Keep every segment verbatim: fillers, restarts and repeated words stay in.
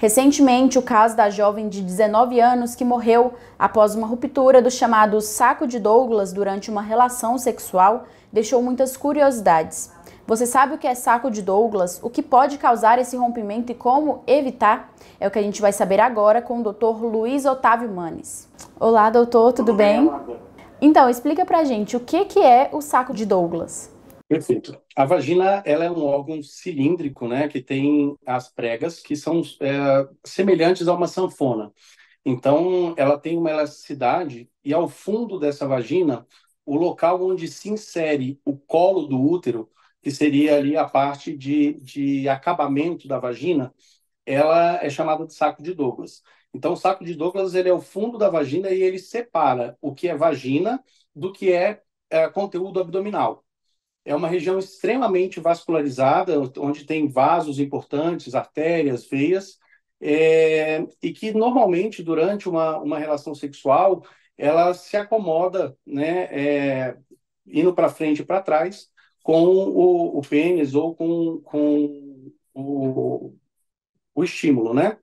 Recentemente, o caso da jovem de dezenove anos que morreu após uma ruptura do chamado saco de Douglas durante uma relação sexual deixou muitas curiosidades. Você sabe o que é saco de Douglas, o que pode causar esse rompimento e como evitar? É o que a gente vai saber agora com o doutor Luiz Otávio Manes. Olá, doutor, tudo, tudo bem? bem? Então, explica pra gente o que, que é o saco de Douglas. Perfeito. A vagina, ela é um órgão cilíndrico, né, que tem as pregas que são é, semelhantes a uma sanfona. Então, ela tem uma elasticidade e ao fundo dessa vagina, o local onde se insere o colo do útero, que seria ali a parte de, de acabamento da vagina, ela é chamada de saco de Douglas. Então, o saco de Douglas, ele é o fundo da vagina e ele separa o que é vagina do que é, é conteúdo abdominal. É uma região extremamente vascularizada, onde tem vasos importantes, artérias, veias, é, e que normalmente durante uma, uma relação sexual ela se acomoda, né, é, indo para frente e para trás com o, o pênis ou com, com o, o estímulo, né?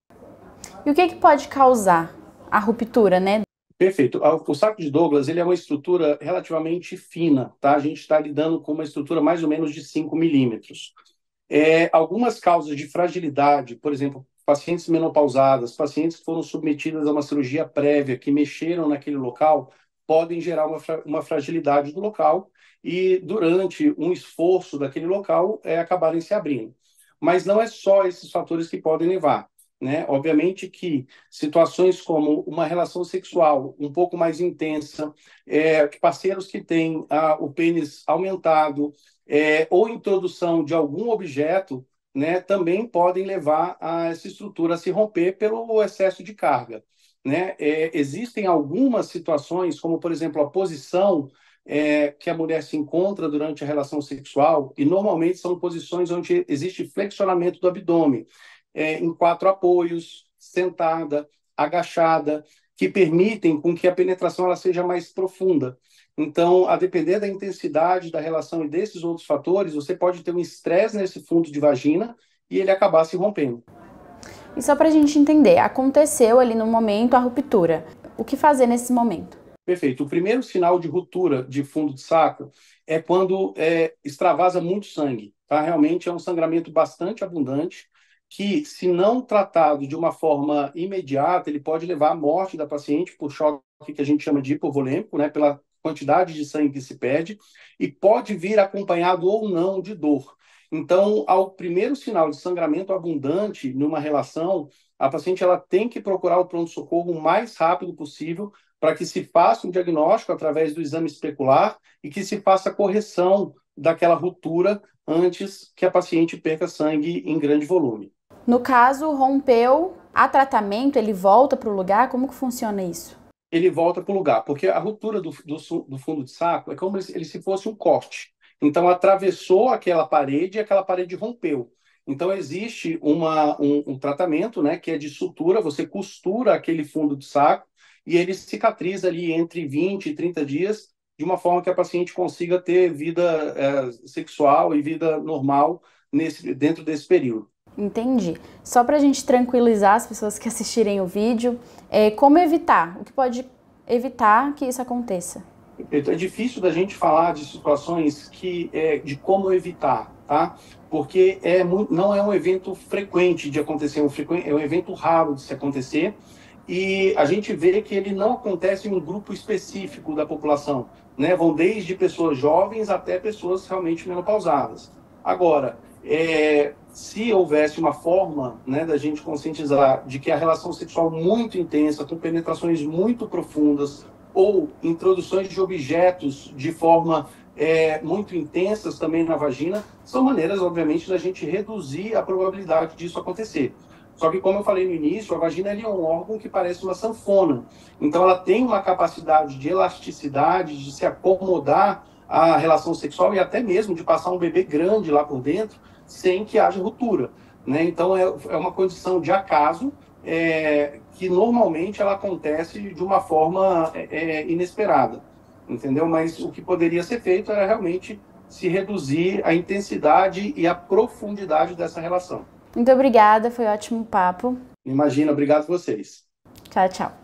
E o que, que pode causar a ruptura, né? Perfeito. O saco de Douglas, ele é uma estrutura relativamente fina, tá? A gente está lidando com uma estrutura mais ou menos de cinco milímetros. É, algumas causas de fragilidade, por exemplo, pacientes menopausadas, pacientes que foram submetidas a uma cirurgia prévia, que mexeram naquele local, podem gerar uma, uma fragilidade do local e, durante um esforço daquele local, é, acabarem se abrindo. Mas não é só esses fatores que podem levar. Né? Obviamente que situações como uma relação sexual um pouco mais intensa, é, parceiros que têm ah, o pênis aumentado, é, ou introdução de algum objeto, né, também podem levar a essa estrutura a se romper pelo excesso de carga. Né? É, existem algumas situações, como por exemplo a posição é, que a mulher se encontra durante a relação sexual, e normalmente são posições onde existe flexionamento do abdômen. É, em quatro apoios, sentada, agachada, que permitem com que a penetração ela seja mais profunda. Então, a depender da intensidade da relação e desses outros fatores, você pode ter um estresse nesse fundo de vagina e ele acabar se rompendo. E só para a gente entender, aconteceu ali no momento a ruptura. O que fazer nesse momento? Perfeito. O primeiro sinal de ruptura de fundo de saco é quando é, extravasa muito sangue. Tá? Realmente é um sangramento bastante abundante, que, se não tratado de uma forma imediata, ele pode levar à morte da paciente por choque que a gente chama de hipovolêmico, né, pela quantidade de sangue que se perde, e pode vir acompanhado ou não de dor. Então, ao primeiro sinal de sangramento abundante numa relação, a paciente ela tem que procurar o pronto-socorro o mais rápido possível para que se faça um diagnóstico através do exame especular e que se faça a correção daquela ruptura antes que a paciente perca sangue em grande volume. No caso, rompeu, há tratamento, ele volta para o lugar? Como que funciona isso? Ele volta para o lugar, porque a ruptura do, do, do fundo de saco é como se ele se fosse um corte. Então, atravessou aquela parede e aquela parede rompeu. Então, existe uma, um, um tratamento, né, que é de sutura, você costura aquele fundo de saco e ele cicatriza ali entre vinte e trinta dias, de uma forma que a paciente consiga ter vida é, sexual e vida normal nesse, dentro desse período. Entendi. Só para a gente tranquilizar as pessoas que assistirem o vídeo, é, como evitar? O que pode evitar que isso aconteça? É difícil da gente falar de situações que, é, de como evitar, tá? Porque é muito, não é um evento frequente de acontecer, é um, frequ... é um evento raro de se acontecer, e a gente vê que ele não acontece em um grupo específico da população, né? Vão desde pessoas jovens até pessoas realmente menopausadas. Agora, é, se houvesse uma forma, né, da gente conscientizar de que a relação sexual muito intensa, com penetrações muito profundas, ou introduções de objetos de forma é, muito intensas também na vagina, são maneiras, obviamente, da gente reduzir a probabilidade disso acontecer. Só que, como eu falei no início, a vagina é um órgão que parece uma sanfona. Então, ela tem uma capacidade de elasticidade, de se acomodar à relação sexual e até mesmo de passar um bebê grande lá por dentro, sem que haja ruptura. Né? Então, é, é uma condição de acaso, é, que normalmente ela acontece de uma forma é, inesperada, entendeu? Mas o que poderia ser feito era realmente se reduzir a intensidade e a profundidade dessa relação. Muito obrigada, foi um ótimo papo. Imagina, obrigado a vocês. Tchau, tchau.